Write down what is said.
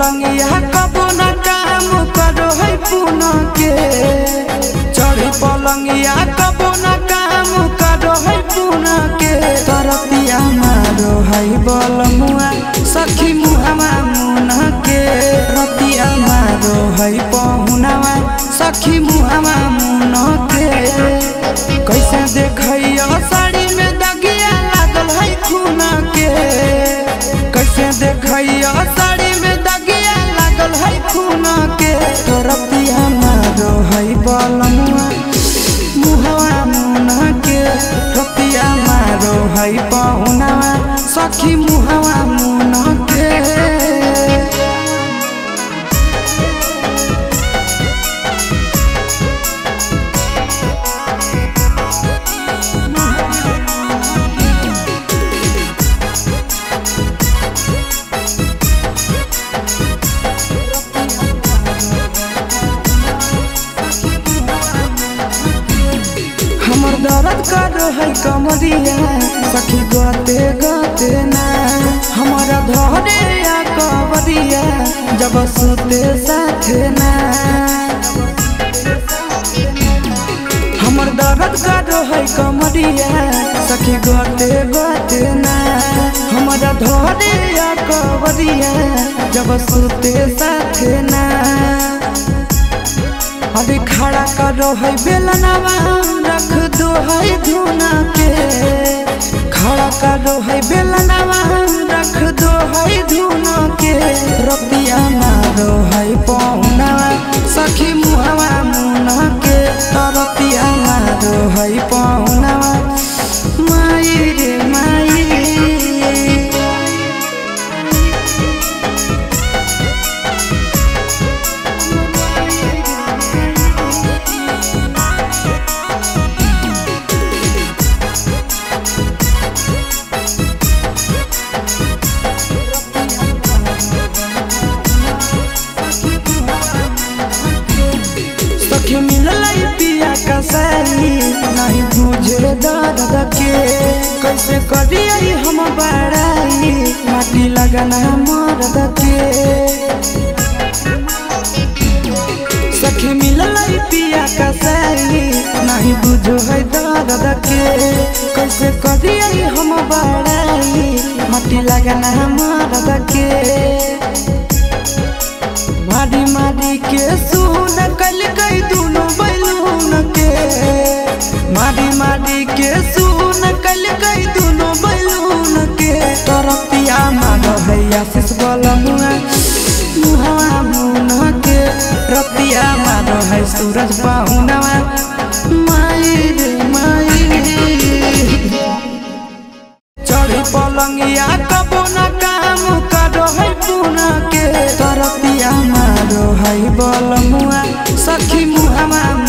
पलंगिया कबो न काम करो है पुना के। चढ़ी पलंगिया कबो न काम करो है पुना के। तरतिया मारो है बलमुआ सखी मुहावा मुना के। रतिया मारो है पहुनावा सखी मुहावा मुना के। कैसे देखैया साड़ी में दगिया लागल है खूना के। कैसे देखैया साड़ी में दगिया लागल है खूना के। रतिया मारो है बलमुआ मुहावा मुना के। रतिया मारो है पहुनावा सखी मुहावा मुना के। हमर दर्द कर है कमरिया सखी गाते गाते ना। हमारा धरे या कवरिया जब सुते साथे ना। हमर दर्द कर है कमरिया सखी गाते गाते ना। हमारा धरे या कवरिया जब सुते साथे ना। अभी खड़ा करो है बेलनवा रख दो है धुना के। खड़ा करो है बेलनवा रख दो है धुना के। रतिया मारो है पहुनावा सखी मुहावा मुना के। रतिया मारो है पहुनावा माई रे माई। सखी मिललाई पिया कसाई नहीं बुझे दर्द के। कैसे करिए हम बड़ाई माटी लगना मर्द के। सखी मिललाई पिया कसाई नहीं बुझो है दर्द के। कैसे करिए हम बड़ाई माटी लगना मर्द के। मारी मारी के सुन कल गई दोनों बैलून के। मारी मारी के सुन कल गई दोनों बैलून के। तरतिया मारो है आशीष बलमुआ मुहावा मुना के। रतिया मारो है सूरज पहुनावा माई रे माई। चढ़ी पलंगिया कबो न काम करो है पुना के। तरतिया मारो है बलमुआ सखी मुहावा